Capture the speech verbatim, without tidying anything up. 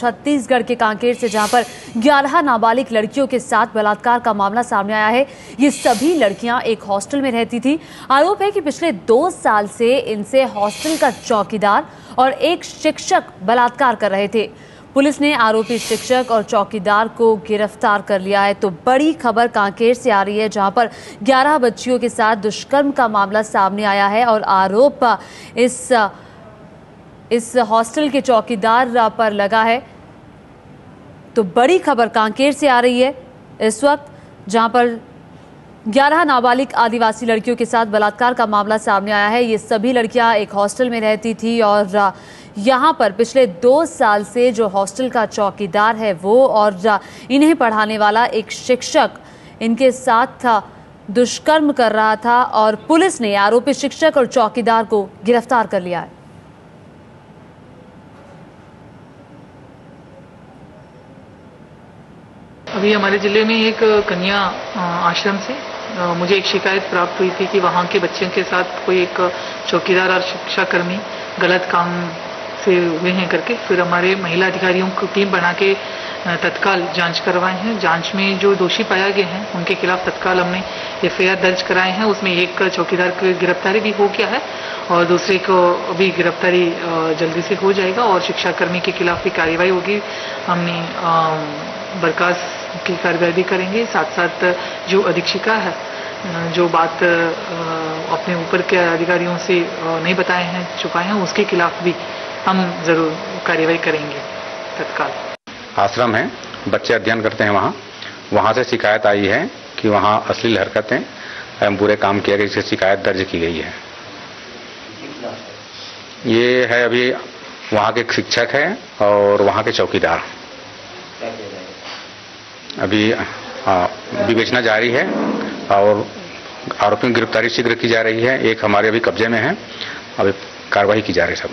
छत्तीसगढ़ के कांकेर से, जहां पर ग्यारह नाबालिग लड़कियों के साथ बलात्कार का मामला सामने आया है। ये सभी लड़कियां एक हॉस्टल में रहती थी। आरोप है कि पिछले दो साल से इनसे हॉस्टल का चौकीदार और एक शिक्षक बलात्कार कर रहे थे। पुलिस ने आरोपी शिक्षक और चौकीदार को गिरफ्तार कर लिया है। तो बड़ी खबर कांकेर से आ रही है, जहां पर ग्यारह बच्चियों के साथ दुष्कर्म का मामला सामने आया है और आरोप इस इस हॉस्टल के चौकीदार पर लगा है। तो बड़ी खबर कांकेर से आ रही है इस वक्त, जहां पर ग्यारह नाबालिग आदिवासी लड़कियों के साथ बलात्कार का मामला सामने आया है। ये सभी लड़कियां एक हॉस्टल में रहती थी और यहां पर पिछले दो साल से जो हॉस्टल का चौकीदार है वो और इन्हें पढ़ाने वाला एक शिक्षक इनके साथ दुष्कर्म कर रहा था और पुलिस ने आरोपी शिक्षक और चौकीदार को गिरफ्तार कर लिया है। अभी हमारे जिले में एक कन्या आश्रम से मुझे एक शिकायत प्राप्त हुई थी कि वहाँ के बच्चों के साथ कोई एक चौकीदार और शिक्षाकर्मी गलत काम से हुए हैं करके। फिर हमारे महिला अधिकारियों को टीम बना के तत्काल जांच करवाए हैं। जांच में जो दोषी पाए गए हैं उनके खिलाफ तत्काल हमने एफ आई आर दर्ज कराए हैं। उसमें एक चौकीदार की गिरफ्तारी भी हो गया है और दूसरे को भी गिरफ्तारी जल्दी से हो जाएगा और शिक्षाकर्मी के खिलाफ भी कार्रवाई होगी। हमने बर्खास्त की कार्रवाई भी करेंगे। साथ साथ जो अधीक्षिका है जो बात अपने ऊपर के अधिकारियों से नहीं बताए हैं, छुपाए हैं, उसके खिलाफ भी हम जरूर कार्रवाई करेंगे तत्काल। आश्रम है, बच्चे अध्ययन करते हैं वहाँ वहाँ से शिकायत आई है कि वहाँ अश्लील हरकतें एवं बुरे काम किए गए, इसकी शिकायत दर्ज की गई है। ये है अभी वहाँ के शिक्षक है और वहाँ के चौकीदार। अभी विवेचना जारी है और आरोपियों की गिरफ्तारी शीघ्र की जा रही है। एक हमारे अभी कब्जे में है, अभी कार्रवाई की जा रही है सब।